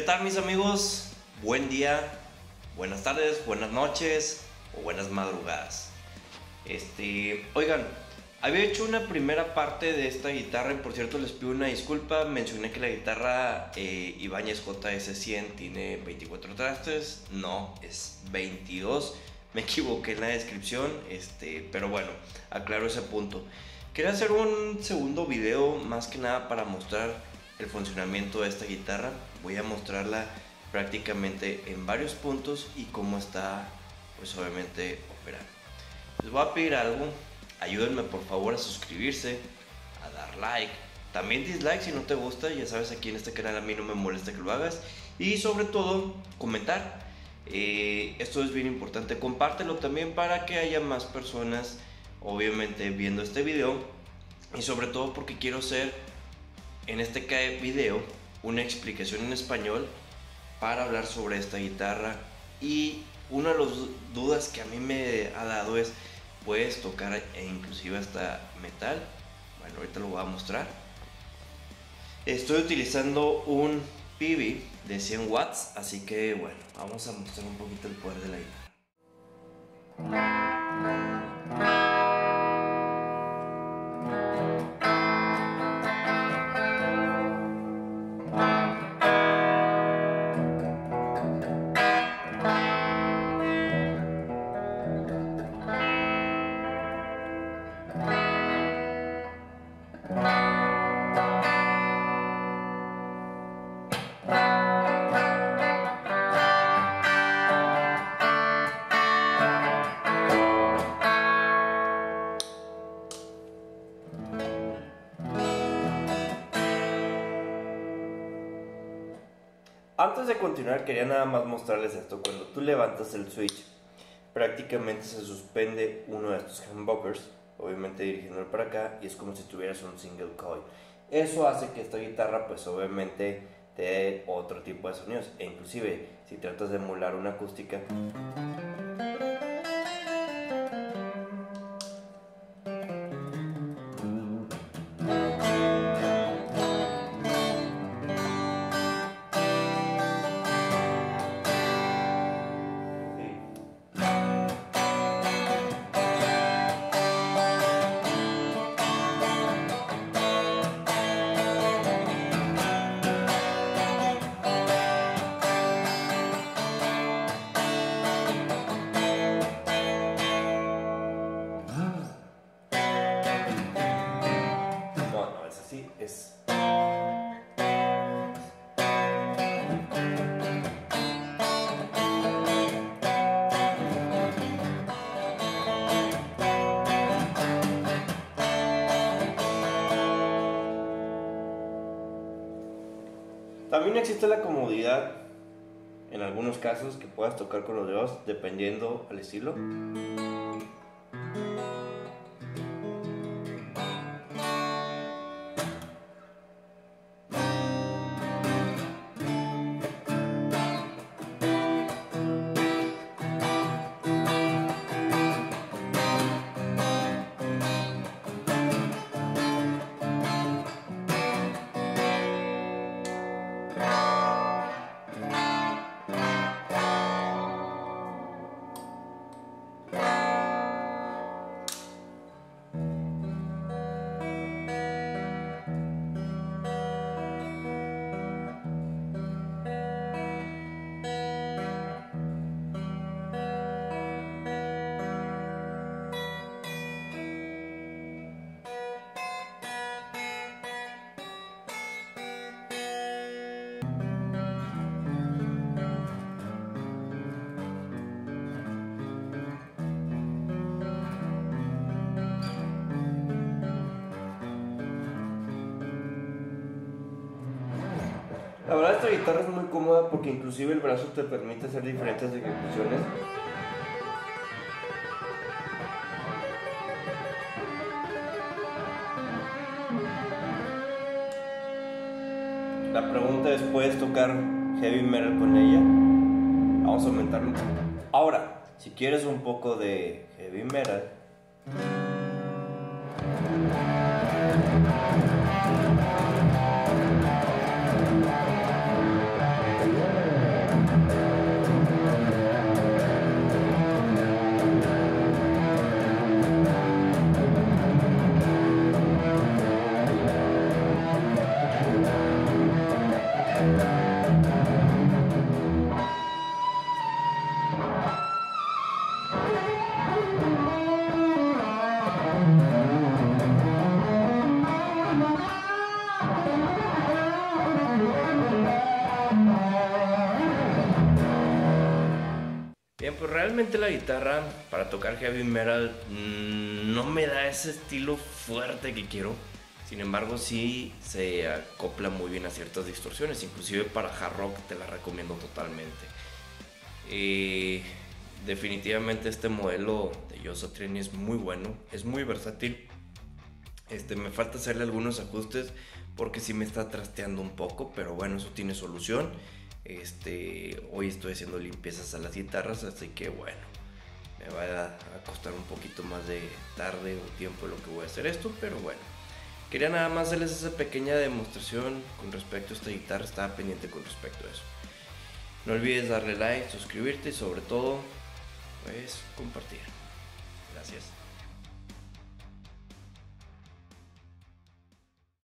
tal mis amigos? Buen día, buenas tardes, buenas noches o buenas madrugadas. Oigan, había hecho una primera parte de esta guitarra y por cierto les pido una disculpa. Mencioné que la guitarra Ibanez JS100 tiene 24 trastes, no, es 22. Me equivoqué en la descripción, pero bueno, aclaro ese punto. Quería hacer un segundo video más que nada para mostrar el funcionamiento de esta guitarra. Voy a mostrarla prácticamente en varios puntos y cómo está, pues obviamente, operando. Les voy a pedir algo, ayúdenme por favor a suscribirse, a dar like, también dislike si no te gusta, ya sabes, aquí en este canal a mí no me molesta que lo hagas, y sobre todo comentar. Esto es bien importante, compártelo también para que haya más personas obviamente viendo este video, y sobre todo porque quiero hacer en este video una explicación en español para hablar sobre esta guitarra. Y una de las dudas que a mí me ha dado es, ¿puedes tocar inclusive hasta metal? Bueno, ahorita lo voy a mostrar. Estoy utilizando un PV de 100 watts, así que bueno, vamos a mostrar un poquito el poder de la guitarra. Antes de continuar quería nada más mostrarles esto. Cuando tú levantas el switch, prácticamente se suspende uno de estos humbuckers, obviamente dirigiéndolo para acá, y es como si tuvieras un single coil. Eso hace que esta guitarra pues obviamente te dé otro tipo de sonidos, e inclusive si tratas de emular una acústica, es. También existe la comodidad en algunos casos que puedas tocar con los dedos dependiendo al estilo. La verdad esta guitarra es muy cómoda porque inclusive el brazo te permite hacer diferentes ejecuciones. La pregunta es, ¿puedes tocar heavy metal con ella? Vamos a aumentarlo un poco. Ahora, si quieres un poco de heavy metal, realmente la guitarra para tocar heavy metal no me da ese estilo fuerte que quiero. Sin embargo, sí se acopla muy bien a ciertas distorsiones. Inclusive para hard rock te la recomiendo totalmente. Definitivamente este modelo de Joe Satriani es muy bueno, es muy versátil. Me falta hacerle algunos ajustes porque sí me está trasteando un poco, pero bueno, eso tiene solución. Hoy estoy haciendo limpiezas a las guitarras, así que bueno, me va a costar un poquito más de tarde o tiempo lo que voy a hacer esto, pero bueno. Quería nada más hacerles esa pequeña demostración con respecto a esta guitarra, estaba pendiente con respecto a eso. No olvides darle like, suscribirte y sobre todo, pues compartir. Gracias.